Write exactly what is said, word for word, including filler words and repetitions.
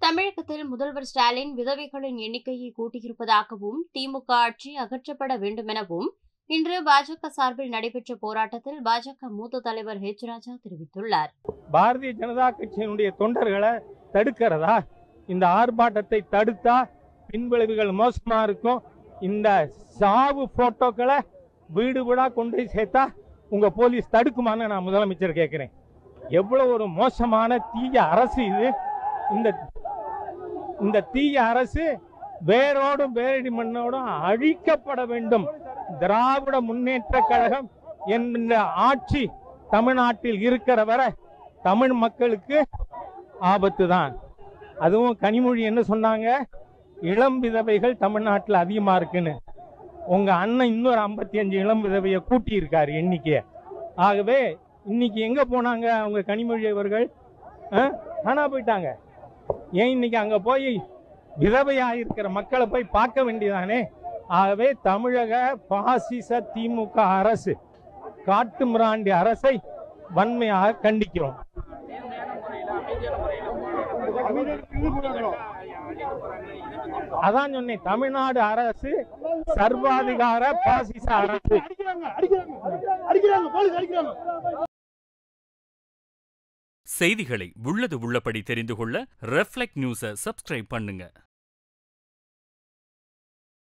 தமிழகத்தில் முதல்வர் ஸ்டாலின் விதவைகளின் எண்ணிக்கையை கூட்டியிருப்பதாகவும் திமுக ஆட்சி அகற்றப்பட வேண்டும் எனவும் இன்று பாஜக சார்பில் நடைபெற்ற போராட்டத்தில் பாஜக மூத்த தலைவர் ஹெச் ராஜா தெரிவித்துள்ளார். பாரதிய ஜனதா கட்சியினுடைய தொண்டர்களை தடுக்கிறதா? இந்த ஆர்ப்பாட்டத்தை தடுத்தா பின்விளைவுகள் மோசமா இருக்கும். இந்த சாவு போட்டோக்களை வீடு வீடா கொண்டு சேர்த்தா உங்க போலீஸ் தடுக்குமான்னு நான் முதலமைச்சர் கேட்கிறேன். எவ்வளவு ஒரு மோசமான தீய அரசு இது. இந்த இந்த தீய அரசு வேரோடும் வேரடி மண்ணோடும் அழிக்கப்பட வேண்டும். திராவிட முன்னேற்ற கழகம் என்ற ஆட்சி தமிழ்நாட்டில் இருக்கிற வரை தமிழ் மக்களுக்கு ஆபத்து தான். அதுவும் கனிமொழி என்ன சொன்னாங்க, இளம் விதவைகள் தமிழ்நாட்டில் அதிகமா இருக்குன்னு. உங்க அண்ணன் இன்னொரு ஐம்பத்தி அஞ்சு இளம் விதவையை கூட்டி இருக்காரு எண்ணிக்கைய. ஆகவே இன்னைக்கு எங்க போனாங்க அவங்க கனிமொழி அவர்கள்? காணா போயிட்டாங்க. ஏன் இன்னைக்கு அங்க போய் விதவையா இருக்கிற மக்களை போய் பார்க்க வேண்டியதானே? ஆகவே தமிழக பாசிச திமுக அரசு காட்டு மிராண்டி அரசை வன்மையாக கண்டிக்கிறோம். அதான் சொன்னேன், தமிழ்நாடு அரசு சர்வாதிகார பாசிச அரசு. செய்திகளை உள்ளது உள்ளபடி தெரிந்து கொள்ள ரெஃப்ளெக்ட் நியூஸை சப்ஸ்கிரைப் பண்ணுங்க.